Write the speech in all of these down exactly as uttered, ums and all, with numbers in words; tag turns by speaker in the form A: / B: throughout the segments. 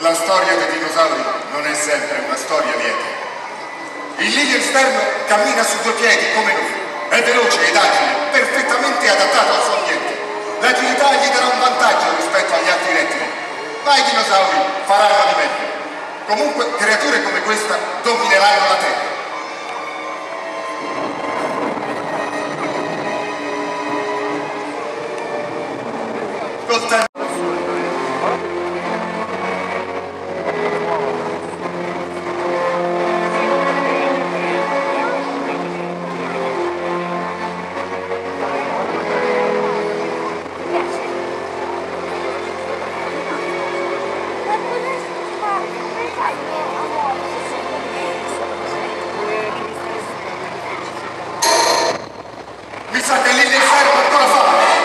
A: La storia dei dinosauri non è sempre una storia lieta. Il Lilienstern cammina su due piedi come noi, è veloce ed agile, perfettamente adattato al suo ambiente. L'agilità gli darà un vantaggio rispetto agli altri rettili, ma i dinosauri faranno di meglio. Comunque, creature come questa domineranno la Terra. Col tempo mi sa che l'Lilienstern ancora fa.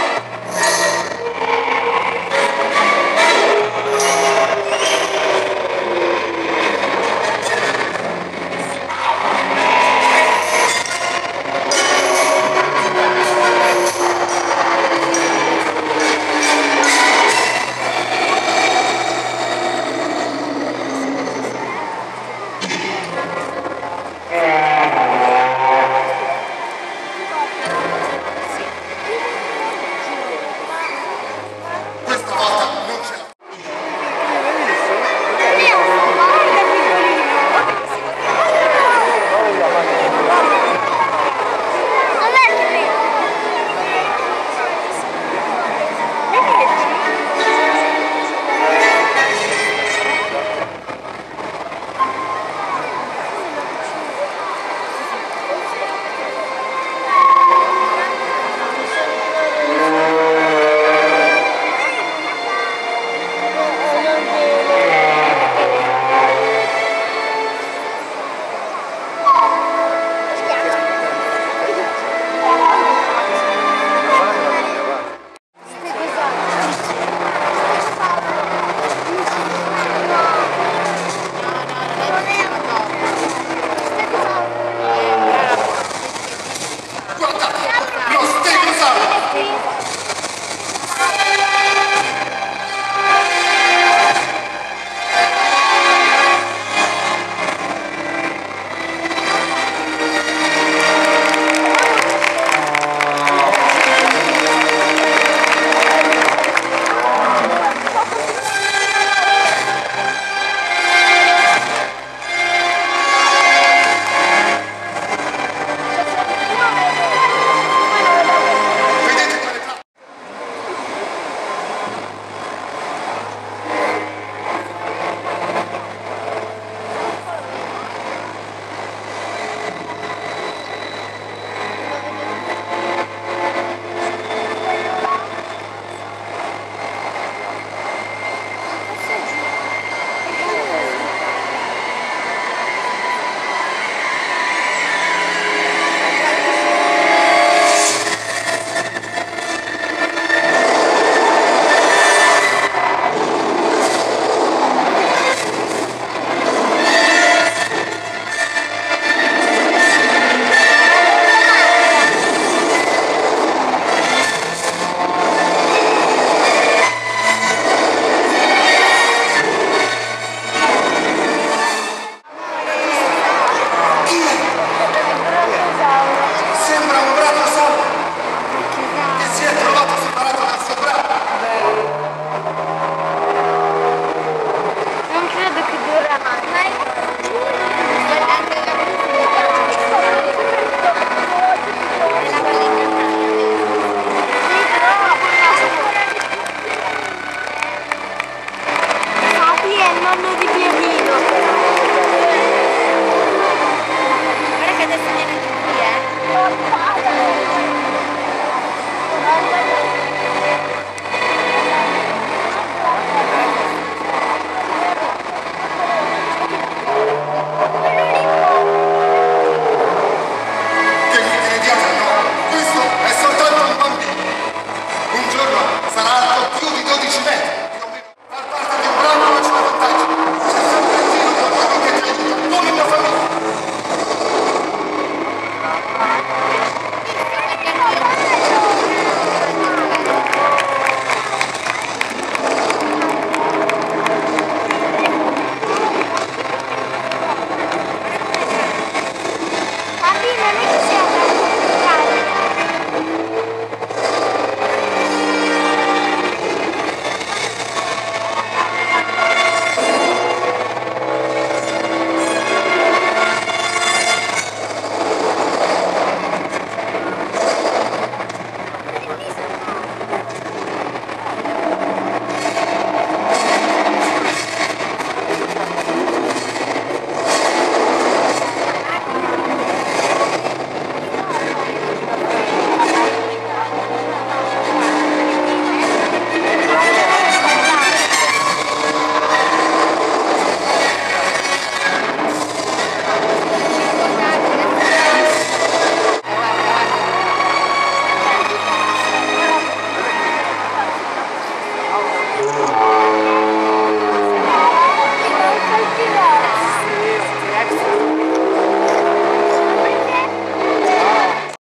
B: Nonno di Pierino. Guarda che adesso viene qui, eh.